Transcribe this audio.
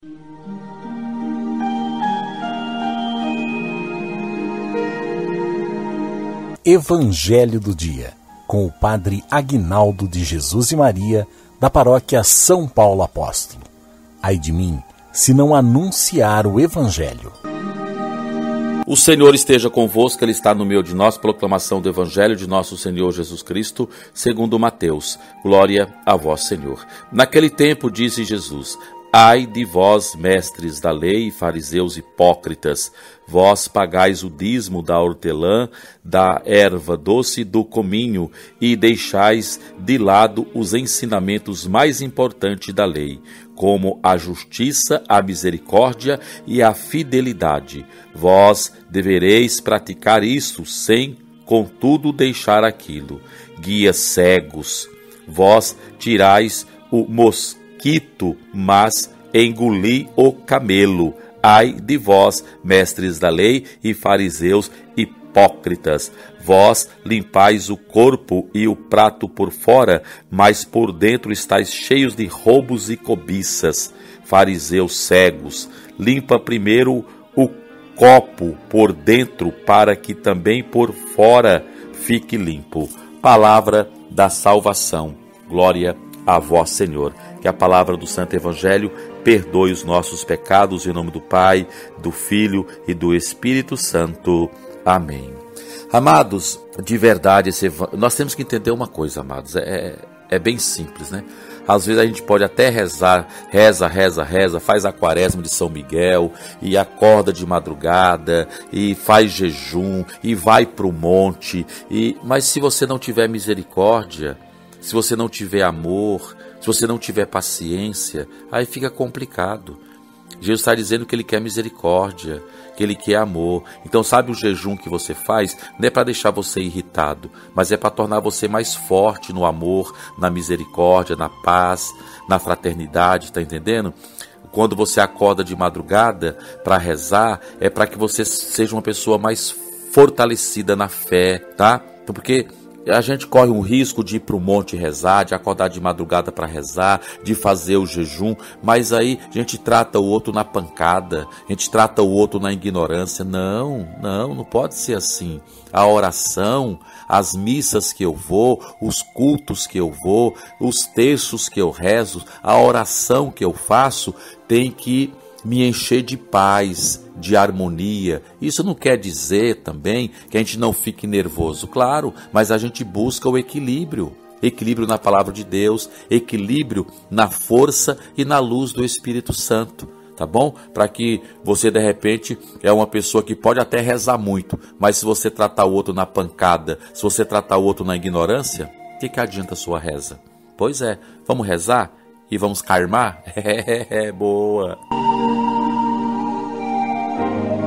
Evangelho do Dia, com o Padre Aguinaldo de Jesus e Maria, da paróquia São Paulo Apóstolo. Ai de mim, se não anunciar o Evangelho. O Senhor esteja convosco, Ele está no meio de nós. Proclamação do Evangelho de nosso Senhor Jesus Cristo, segundo Mateus. Glória a vós, Senhor. Naquele tempo, disse Jesus: ai de vós, mestres da lei, fariseus hipócritas, vós pagais o dízimo da hortelã, da erva doce e do cominho, e deixais de lado os ensinamentos mais importantes da lei, como a justiça, a misericórdia e a fidelidade. Vós devereis praticar isso, sem, contudo, deixar aquilo. Guias cegos, vós tirais o mosquito, mas engoli o camelo. Ai de vós, mestres da lei e fariseus hipócritas, vós limpais o corpo e o prato por fora, mas por dentro estáis cheios de roubos e cobiças. Fariseus cegos, limpa primeiro o copo por dentro, para que também por fora fique limpo. Palavra da salvação. Glória a vós, Senhor. Que a palavra do Santo Evangelho perdoe os nossos pecados, em nome do Pai, do Filho e do Espírito Santo. Amém. Amados, de verdade, nós temos que entender uma coisa, amados, é bem simples, né? Às vezes a gente pode até rezar, reza, faz a quaresma de São Miguel, e acorda de madrugada, e faz jejum, e vai para o monte, mas se você não tiver misericórdia, se você não tiver amor, se você não tiver paciência, aí fica complicado. Jesus está dizendo que Ele quer misericórdia, que Ele quer amor. Então sabe o jejum que você faz? Não é para deixar você irritado, mas é para tornar você mais forte no amor, na misericórdia, na paz, na fraternidade, está entendendo? Quando você acorda de madrugada para rezar, é para que você seja uma pessoa mais fortalecida na fé, tá? Então, porque a gente corre um risco de ir para o monte rezar, de acordar de madrugada para rezar, de fazer o jejum, mas aí a gente trata o outro na pancada, a gente trata o outro na ignorância. Não pode ser assim. A oração, as missas que eu vou, os cultos que eu vou, os terços que eu rezo, a oração que eu faço tem que me encher de paz, de harmonia. Isso não quer dizer também que a gente não fique nervoso, claro, mas a gente busca o equilíbrio. Equilíbrio na palavra de Deus, equilíbrio na força e na luz do Espírito Santo, tá bom? Para que você, de repente, é uma pessoa que pode até rezar muito, mas se você tratar o outro na pancada, se você tratar o outro na ignorância, o que adianta a sua reza? Pois é, vamos rezar e vamos karmar? Boa!